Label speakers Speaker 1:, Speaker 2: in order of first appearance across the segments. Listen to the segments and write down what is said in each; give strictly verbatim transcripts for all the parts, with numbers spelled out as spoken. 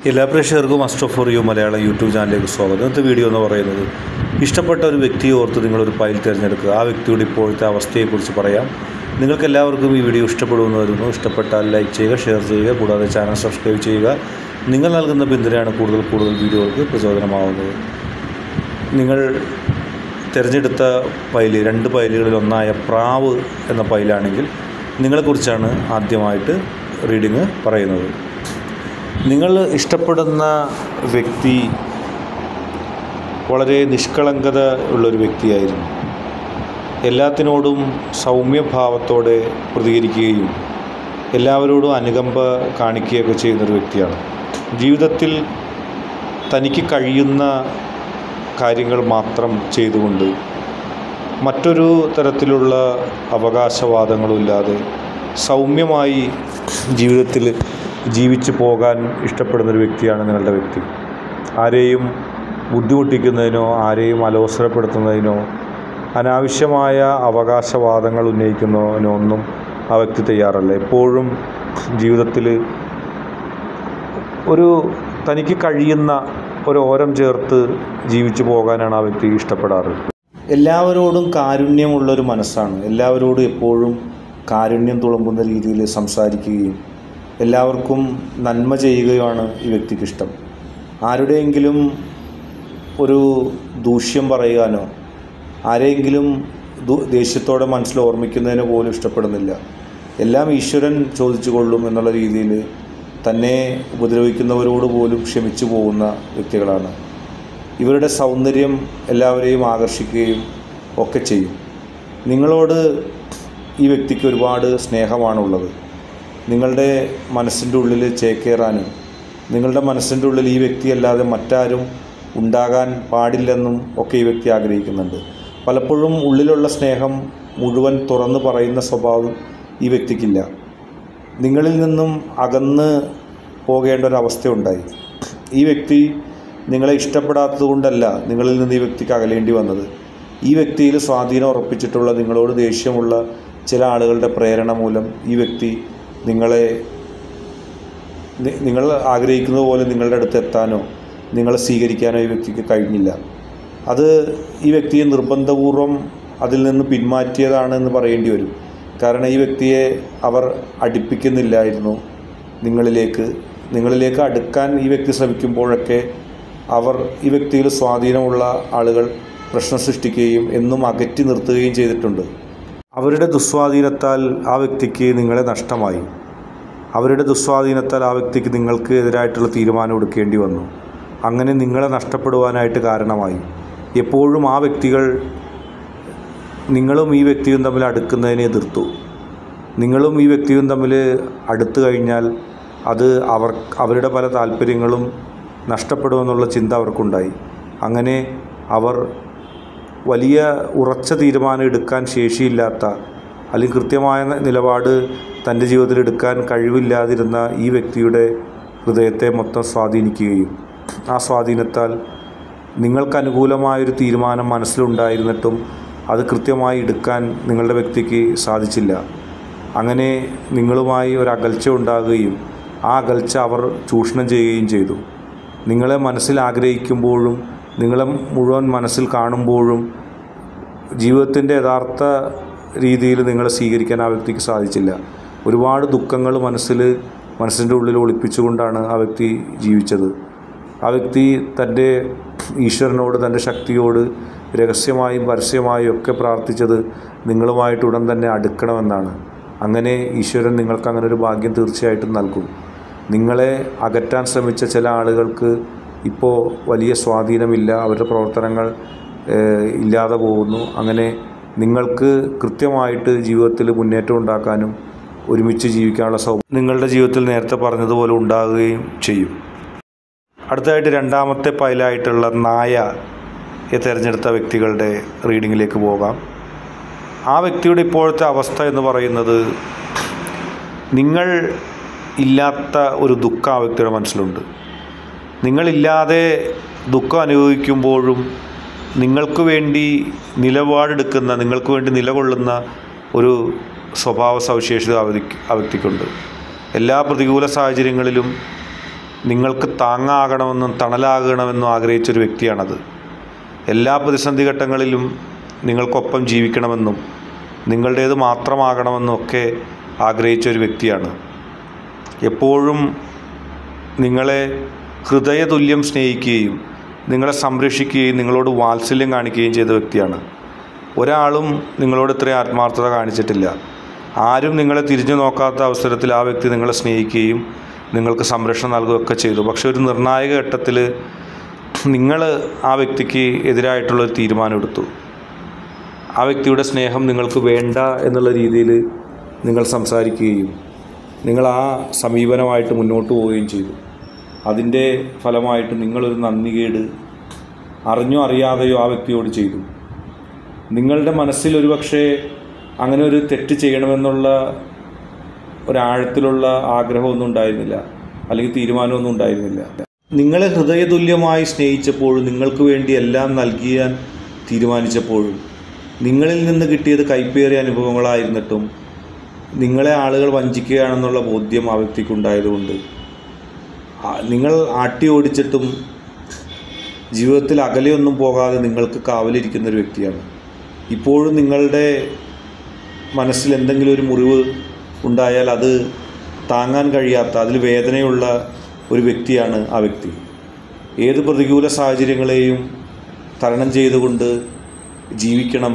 Speaker 1: എല്ലാ പ്രേക്ഷകർക്കും must for you Malayalam YouTube ചാനലിലേക്ക് സ്വാഗതം. ഇന്നത്തെ വീഡിയോ എന്ന് പറയുന്നത് ഇഷ്ടപ്പെട്ട ഒരു വ്യക്തിയെ ഓർത്ത് നിങ്ങളൊരു ഫയൽ തിരഞ്ഞെടുക്കുക. ആ വ്യക്തിയുടെ ഇപ്പോഴത്തെ അവസ്ഥയെക്കുറിച്ച് പറയാം. നിങ്ങൾക്ക് എല്ലാവർക്കും ഈ വീഡിയോ ഇഷ്ടപ്പെടുമെന്ന് വരുന്നു. ഇഷ്ടപ്പെട്ടാൽ ലൈക്ക് ചെയ്യുക, ഷെയർ ചെയ്യുക, കൂടാതെ ചാനൽ സബ്സ്ക്രൈബ് ചെയ്യുക. നിങ്ങൾ നൽകുന്ന പിന്തുണയാണ് കൂടുതൽ കൂടുതൽ വീഡിയോകൾക്ക് പ്രചോദനമാവുന്നത്. നിങ്ങൾ തിരഞ്ഞെടുത്ത ഫയൽ രണ്ട് ഫയലുകളിൽ ഒന്നായ പ്രാവ് എന്ന ഫയലാണെങ്കിൽ നിങ്ങളെക്കുറിച്ചാണ് ആദ്യമായിട്ട് റീഡിങ് പറയുന്നത്. നിങ്ങൾ ഇഷ്ടപ്പെടുന്ന വ്യക്തി വളരെ നിഷ്കളങ്കത ഉള്ളൊരു വ്യക്തിയായിരുന്നു. എല്ലാത്തിനോടും സൗമ്യഭാവത്തോടെ പ്രതികരിക്കുകയും എല്ലാവരോടും അനുകമ്പ കാണിക്കുകയൊക്കെ ചെയ്യുന്നൊരു വ്യക്തിയാണ്. ജീവിതത്തിൽ തനിക്ക് കഴിയുന്ന കാര്യങ്ങൾ മാത്രം ചെയ്തുകൊണ്ട് മറ്റൊരു തരത്തിലുള്ള അവകാശവാദങ്ങളുമില്ലാതെ സൗമ്യമായി ജീവിതത്തിൽ ജീവിച്ചു പോകാൻ ഇഷ്ടപ്പെടുന്നൊരു വ്യക്തിയാണ് നിങ്ങളുടെ വ്യക്തി. ആരെയും ബുദ്ധിമുട്ടിക്കുന്നതിനോ ആരെയും അലോസരപ്പെടുത്തുന്നതിനോ അനാവശ്യമായ അവകാശവാദങ്ങൾ ഉന്നയിക്കുന്നതിനോ ഒന്നും ആ വ്യക്തി തയ്യാറല്ല. എപ്പോഴും ജീവിതത്തിൽ ഒരു തനിക്ക് കഴിയുന്ന ഒരു ഓരം ചേർത്ത് ജീവിച്ചു പോകാനാണ് ആ വ്യക്തി ഇഷ്ടപ്പെടാറ്. എല്ലാവരോടും കാരുണ്യമുള്ളൊരു മനസ്സാണ്. എല്ലാവരോടും എപ്പോഴും കാരുണ്യം തുളുമ്പുന്ന രീതിയിൽ സംസാരിക്കുകയും എല്ലാവർക്കും നന്മ ചെയ്യുകയുമാണ് ഈ വ്യക്തിക്കിഷ്ടം. ആരുടെയെങ്കിലും ഒരു ദൂഷ്യം പറയാനോ ആരെയെങ്കിലും ദേഷ്യത്തോടെ മനസ്സിൽ ഓർമ്മിക്കുന്നതിന് പോലും ഇഷ്ടപ്പെടുന്നില്ല. എല്ലാം ഈശ്വരൻ ചോദിച്ചു കൊള്ളും എന്നുള്ള രീതിയിൽ തന്നെ ഉപദ്രവിക്കുന്നവരോട് പോലും ക്ഷമിച്ചു പോകുന്ന വ്യക്തികളാണ്. ഇവരുടെ സൗന്ദര്യം എല്ലാവരെയും ആകർഷിക്കുകയും ഒക്കെ ചെയ്യും. നിങ്ങളോട് ഈ വ്യക്തിക്ക് ഒരുപാട് സ്നേഹമാണുള്ളത്. നിങ്ങളുടെ മനസ്സിൻ്റെ ഉള്ളിൽ ചേക്കേറാനും നിങ്ങളുടെ മനസ്സിൻ്റെ ഉള്ളിൽ ഈ വ്യക്തിയല്ലാതെ മറ്റാരും ഉണ്ടാകാൻ പാടില്ലെന്നും ഒക്കെ ഈ വ്യക്തി ആഗ്രഹിക്കുന്നുണ്ട്. പലപ്പോഴും ഉള്ളിലുള്ള സ്നേഹം മുഴുവൻ തുറന്നു പറയുന്ന സ്വഭാവം ഈ വ്യക്തിക്കില്ല. നിങ്ങളിൽ നിന്നും അകന്ന് പോകേണ്ട ഒരവസ്ഥയുണ്ടായി. ഈ വ്യക്തി നിങ്ങളെ ഇഷ്ടപ്പെടാത്തത് കൊണ്ടല്ല നിങ്ങളിൽ നിന്ന് ഈ വ്യക്തിക്ക് അകലേണ്ടി വന്നത്. ഈ വ്യക്തിയിൽ സ്വാധീനം ഉറപ്പിച്ചിട്ടുള്ള നിങ്ങളോട് ദേഷ്യമുള്ള ചില ആളുകളുടെ പ്രേരണ മൂലം ഈ വ്യക്തി നിങ്ങളെ നിങ്ങൾ ആഗ്രഹിക്കുന്നത് പോലെ നിങ്ങളുടെ അടുത്ത് എത്താനോ നിങ്ങളെ സ്വീകരിക്കാനോ ഈ വ്യക്തിക്ക് കഴിഞ്ഞില്ല. അത് ഈ വ്യക്തിയെ നിർബന്ധപൂർവം അതിൽ നിന്ന് പിന്മാറ്റിയതാണെന്ന് പറയേണ്ടി വരും. കാരണം ഈ വ്യക്തിയെ അവർ അടുപ്പിക്കുന്നില്ലായിരുന്നു നിങ്ങളിലേക്ക്. നിങ്ങളിലേക്ക് അടുക്കാൻ ഈ വ്യക്തി ശ്രമിക്കുമ്പോഴൊക്കെ അവർ ഈ വ്യക്തിയിൽ സ്വാധീനമുള്ള ആളുകൾ പ്രശ്നം സൃഷ്ടിക്കുകയും എന്നും അകറ്റി നിർത്തുകയും ചെയ്തിട്ടുണ്ട്. അവരുടെ ദുസ്വാധീനത്താൽ ആ വ്യക്തിക്ക് നിങ്ങളെ നഷ്ടമായി. അവരുടെ ദുസ്വാധീനത്താൽ ആ വ്യക്തിക്ക് നിങ്ങൾക്ക് എതിരായിട്ടുള്ള തീരുമാനം എടുക്കേണ്ടി വന്നു. അങ്ങനെ നിങ്ങളെ നഷ്ടപ്പെടുവാനായിട്ട് കാരണമായി. എപ്പോഴും ആ വ്യക്തികൾ നിങ്ങളും ഈ വ്യക്തിയും തമ്മിൽ അടുക്കുന്നതിനെ എതിർത്തു. നിങ്ങളും ഈ വ്യക്തിയും തമ്മിൽ അടുത്തു കഴിഞ്ഞാൽ അത് അവർ അവരുടെ പല താല്പര്യങ്ങളും നഷ്ടപ്പെടുമെന്നുള്ള ചിന്ത അവർക്കുണ്ടായി. അങ്ങനെ അവർ വലിയ ഉറച്ച തീരുമാനം എടുക്കാൻ ശേഷിയില്ലാത്ത അല്ലെങ്കിൽ കൃത്യമായ നിലപാട് തൻ്റെ ജീവിതത്തിൽ എടുക്കാൻ കഴിവില്ലാതിരുന്ന ഈ വ്യക്തിയുടെ ഹൃദയത്തെ മൊത്തം സ്വാധീനിക്കുകയും ആ സ്വാധീനത്താൽ നിങ്ങൾക്ക് അനുകൂലമായൊരു തീരുമാനം മനസ്സിലുണ്ടായിരുന്നിട്ടും അത് കൃത്യമായി എടുക്കാൻ നിങ്ങളുടെ വ്യക്തിക്ക് സാധിച്ചില്ല. അങ്ങനെ നിങ്ങളുമായി ഒരു അകൽച്ച ഉണ്ടാകുകയും ആ അകൽച്ച അവർ ചൂഷണം ചെയ്യുകയും ചെയ്തു. നിങ്ങളെ മനസ്സിൽ ആഗ്രഹിക്കുമ്പോഴും നിങ്ങളെ മുഴുവൻ മനസ്സിൽ കാണുമ്പോഴും ജീവിതത്തിൻ്റെ യഥാർത്ഥ രീതിയിൽ നിങ്ങളെ സ്വീകരിക്കാൻ ആ വ്യക്തിക്ക് സാധിച്ചില്ല. ഒരുപാട് ദുഃഖങ്ങൾ മനസ്സിൽ മനസ്സിൻ്റെ ഉള്ളിൽ ഒളിപ്പിച്ചുകൊണ്ടാണ് ആ വ്യക്തി ജീവിച്ചത്. ആ വ്യക്തി തൻ്റെ ഈശ്വരനോട് തൻ്റെ ശക്തിയോട് രഹസ്യമായും പരസ്യമായും ഒക്കെ പ്രാർത്ഥിച്ചത് നിങ്ങളുമായിട്ട് ഉടൻ തന്നെ അടുക്കണമെന്നാണ്. അങ്ങനെ ഈശ്വരൻ നിങ്ങൾക്ക് അങ്ങനെ ഒരു ഭാഗ്യം തീർച്ചയായിട്ടും നൽകും. നിങ്ങളെ അകറ്റാൻ ശ്രമിച്ച ചില ആളുകൾക്ക് ഇപ്പോൾ വലിയ സ്വാധീനമില്ല. അവരുടെ പ്രവർത്തനങ്ങൾ ഇല്ലാതെ പോകുന്നു. അങ്ങനെ നിങ്ങൾക്ക് കൃത്യമായിട്ട് ജീവിതത്തിൽ മുന്നേറ്റം ഉണ്ടാക്കാനും ഒരുമിച്ച് ജീവിക്കാനുള്ള സൗകര്യം നിങ്ങളുടെ ജീവിതത്തിൽ നേരത്തെ പറഞ്ഞതുപോലെ ഉണ്ടാകുകയും ചെയ്യും. അടുത്തതായിട്ട് രണ്ടാമത്തെ ഫയലായിട്ടുള്ള നായയെ തിരഞ്ഞെടുത്ത വ്യക്തികളുടെ റീഡിങ്ങിലേക്ക് പോകാം. ആ വ്യക്തിയുടെ ഇപ്പോഴത്തെ അവസ്ഥ എന്ന് പറയുന്നത് നിങ്ങൾ ഇല്ലാത്ത ഒരു ദുഃഖം ആ വ്യക്തിയുടെ മനസ്സിലുണ്ട്. നിങ്ങളില്ലാതെ ദുഃഖം അനുഭവിക്കുമ്പോഴും നിങ്ങൾക്ക് വേണ്ടി നിലപാടെടുക്കുന്ന നിങ്ങൾക്ക് വേണ്ടി നിലകൊള്ളുന്ന ഒരു സ്വഭാവ സവിശേഷത ആ വ്യക്തിക്കുണ്ട്. എല്ലാ പ്രതികൂല സാഹചര്യങ്ങളിലും നിങ്ങൾക്ക് താങ്ങാകണമെന്നും തണലാകണമെന്നും ആഗ്രഹിച്ചൊരു വ്യക്തിയാണത്. എല്ലാ പ്രതിസന്ധി ഘട്ടങ്ങളിലും നിങ്ങൾക്കൊപ്പം ജീവിക്കണമെന്നും നിങ്ങളുടേത് മാത്രമാകണമെന്നും ഒക്കെ ആഗ്രഹിച്ചൊരു വ്യക്തിയാണ്. എപ്പോഴും നിങ്ങളെ ഹൃദയതുല്യം സ്നേഹിക്കുകയും നിങ്ങളെ സംരക്ഷിക്കുകയും നിങ്ങളോട് വാത്സല്യം കാണിക്കുകയും ചെയ്ത വ്യക്തിയാണ്. ഒരാളും നിങ്ങളോട് ഇത്രയും ആത്മാർത്ഥത കാണിച്ചിട്ടില്ല. ആരും നിങ്ങളെ തിരിഞ്ഞു നോക്കാത്ത അവസരത്തിൽ ആ വ്യക്തി നിങ്ങളെ സ്നേഹിക്കുകയും നിങ്ങൾക്ക് സംരക്ഷണം നൽകുകയൊക്കെ ചെയ്തു. പക്ഷേ ഒരു നിർണായക ഘട്ടത്തിൽ നിങ്ങൾ ആ വ്യക്തിക്ക് എതിരായിട്ടുള്ളൊരു തീരുമാനമെടുത്തു. ആ വ്യക്തിയുടെ സ്നേഹം നിങ്ങൾക്ക് വേണ്ട എന്നുള്ള രീതിയിൽ നിങ്ങൾ സംസാരിക്കുകയും നിങ്ങൾ ആ സമീപനമായിട്ട് മുന്നോട്ട് പോവുകയും ചെയ്തു. അതിൻ്റെ ഫലമായിട്ട് നിങ്ങളൊരു നന്ദികേട് അറിഞ്ഞോ അറിയാതെയോ ആ വ്യക്തിയോട് ചെയ്തു. നിങ്ങളുടെ മനസ്സിൽ ഒരു പക്ഷേ അങ്ങനെ ഒരു തെറ്റ് ചെയ്യണമെന്നുള്ള ഒരാഴത്തിലുള്ള ആഗ്രഹമൊന്നും ഉണ്ടായിരുന്നില്ല, അല്ലെങ്കിൽ തീരുമാനമൊന്നും ഉണ്ടായിരുന്നില്ല. നിങ്ങളെ ഹൃദയതുല്യമായി സ്നേഹിച്ചപ്പോഴും നിങ്ങൾക്ക് വേണ്ടി എല്ലാം നൽകിയാൻ തീരുമാനിച്ചപ്പോഴും നിങ്ങളിൽ നിന്ന് കിട്ടിയത് കൈപ്പേറിയ അനുഭവങ്ങളായിരുന്നിട്ടും നിങ്ങളെ ആളുകൾ വഞ്ചിക്കുകയാണെന്നുള്ള ബോധ്യം ആ വ്യക്തിക്കുണ്ടായതുകൊണ്ട് നിങ്ങൾ ആട്ടി ഓടിച്ചിട്ടും ജീവിതത്തിൽ അകലെയൊന്നും പോകാതെ നിങ്ങൾക്ക് കാവലിരിക്കുന്നൊരു വ്യക്തിയാണ്. ഇപ്പോഴും നിങ്ങളുടെ മനസ്സിൽ എന്തെങ്കിലും ഒരു മുറിവ് ഉണ്ടായാൽ അത് താങ്ങാൻ കഴിയാത്ത, അതിൽ വേദനയുള്ള ഒരു വ്യക്തിയാണ് ആ വ്യക്തി. ഏത് പ്രതികൂല സാഹചര്യങ്ങളെയും തരണം ചെയ്തുകൊണ്ട് ജീവിക്കണം,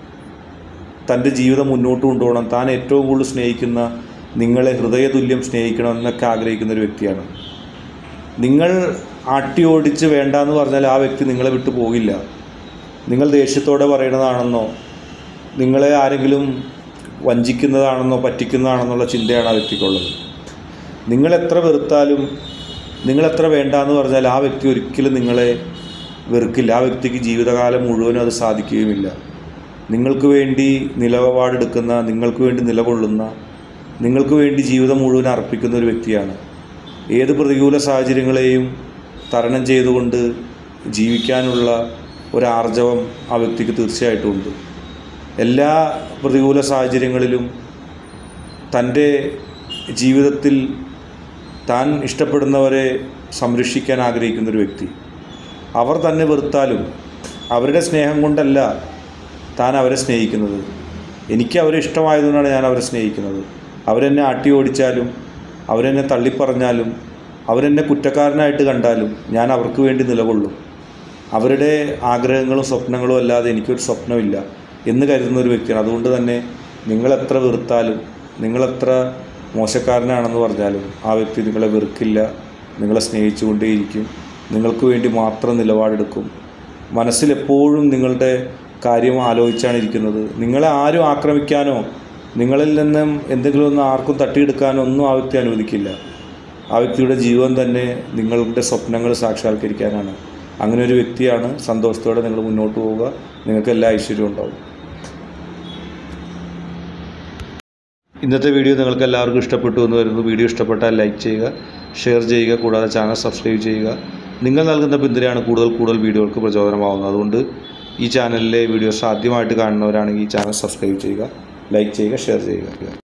Speaker 1: തൻ്റെ ജീവിതം മുന്നോട്ട് കൊണ്ടുപോകണം, താൻ ഏറ്റവും കൂടുതൽ സ്നേഹിക്കുന്ന നിങ്ങളെ ഹൃദയതുല്യം സ്നേഹിക്കണം എന്നൊക്കെ ആഗ്രഹിക്കുന്നൊരു വ്യക്തിയാണ്. നിങ്ങൾ ആട്ടി ഓടിച്ച് വേണ്ടാന്ന് പറഞ്ഞാൽ ആ വ്യക്തി നിങ്ങളെ വിട്ടു പോകില്ല. നിങ്ങൾ ദേഷ്യത്തോടെ പറയണതാണെന്നോ നിങ്ങളെ ആരെങ്കിലും വഞ്ചിക്കുന്നതാണെന്നോ പറ്റിക്കുന്നതാണെന്നുള്ള ചിന്തയാണ് ആ വ്യക്തിക്കുള്ളത്. നിങ്ങളെത്ര വെറുത്താലും നിങ്ങളെത്ര വേണ്ടാന്ന് പറഞ്ഞാൽ ആ വ്യക്തി ഒരിക്കലും നിങ്ങളെ വെറുക്കില്ല. ആ വ്യക്തിക്ക് ജീവിതകാലം മുഴുവനും അത് സാധിക്കുകയുമില്ല. നിങ്ങൾക്ക് വേണ്ടി നിലപാടെടുക്കുന്ന, നിങ്ങൾക്ക് വേണ്ടി നിലകൊള്ളുന്ന, നിങ്ങൾക്ക് വേണ്ടി ജീവിതം മുഴുവൻ അർപ്പിക്കുന്ന ഒരു വ്യക്തിയാണ്. ഏത് പ്രതികൂല സാഹചര്യങ്ങളെയും തരണം ചെയ്തുകൊണ്ട് ജീവിക്കാനുള്ള ഒരാർജവം ആ വ്യക്തിക്ക് തീർച്ചയായിട്ടും ഉണ്ട്. എല്ലാ പ്രതികൂല സാഹചര്യങ്ങളിലും തൻ്റെ ജീവിതത്തിൽ താൻ ഇഷ്ടപ്പെടുന്നവരെ സംരക്ഷിക്കാൻ ആഗ്രഹിക്കുന്നൊരു വ്യക്തി. അവർ തന്നെ വെറുത്താലും അവരുടെ സ്നേഹം കൊണ്ടല്ല താൻ അവരെ സ്നേഹിക്കുന്നത്. എനിക്ക് അവരെ ഇഷ്ടമായതുകൊണ്ടാണ് ഞാൻ അവരെ സ്നേഹിക്കുന്നത്. അവരെന്നെ ആട്ടി ഓടിച്ചാലും അവരെന്നെ തള്ളിപ്പറഞ്ഞാലും അവരെന്നെ കുറ്റക്കാരനായിട്ട് കണ്ടാലും ഞാൻ അവർക്ക് വേണ്ടി നിലകൊള്ളും. അവരുടെ ആഗ്രഹങ്ങളും സ്വപ്നങ്ങളും അല്ലാതെ എനിക്കൊരു സ്വപ്നമില്ല എന്ന് കരുതുന്ന ഒരു വ്യക്തിയാണ്. അതുകൊണ്ട് തന്നെ നിങ്ങളെത്ര വെറുത്താലും നിങ്ങളെത്ര മോശക്കാരനാണെന്ന് പറഞ്ഞാലും ആ വ്യക്തി നിങ്ങളെ വെറുക്കില്ല, നിങ്ങളെ സ്നേഹിച്ചുകൊണ്ടേയിരിക്കും, നിങ്ങൾക്ക് വേണ്ടി മാത്രം നിലപാടെടുക്കും. മനസ്സിലെപ്പോഴും നിങ്ങളുടെ കാര്യം ആലോചിച്ചാണ് ഇരിക്കുന്നത്. നിങ്ങളെ ആരും ആക്രമിക്കാനോ നിങ്ങളിൽ നിന്നും എന്തെങ്കിലും ഒന്ന് ആർക്കും തട്ടിയെടുക്കാനോ ഒന്നും ആ വ്യക്തി അനുവദിക്കില്ല. ആ വ്യക്തിയുടെ ജീവൻ തന്നെ നിങ്ങളുടെ സ്വപ്നങ്ങൾ സാക്ഷാത്കരിക്കാനാണ്. അങ്ങനെ ഒരു വ്യക്തിയാണ്. സന്തോഷത്തോടെ നിങ്ങൾ മുന്നോട്ട് പോവുക. നിങ്ങൾക്ക് എല്ലാ ഐശ്വര്യവും ഉണ്ടാവും. ഇന്നത്തെ വീഡിയോ നിങ്ങൾക്ക് എല്ലാവർക്കും ഇഷ്ടപ്പെട്ടു എന്ന് വരുന്നു. വീഡിയോ ഇഷ്ടപ്പെട്ടാൽ ലൈക്ക് ചെയ്യുക, ഷെയർ ചെയ്യുക, കൂടാതെ ചാനൽ സബ്സ്ക്രൈബ് ചെയ്യുക. നിങ്ങൾ നൽകുന്ന പിന്തുണയാണ് കൂടുതൽ കൂടുതൽ വീഡിയോകൾക്ക് പ്രചോദനമാകുന്നത്. അതുകൊണ്ട് ഈ ചാനലിലെ വീഡിയോസ് ആദ്യമായിട്ട് കാണുന്നവരാണെങ്കിൽ ഈ ചാനൽ സബ്സ്ക്രൈബ് ചെയ്യുക, ലൈക്ക് ചെയ്യുക, ഷെയർ ചെയ്യുക.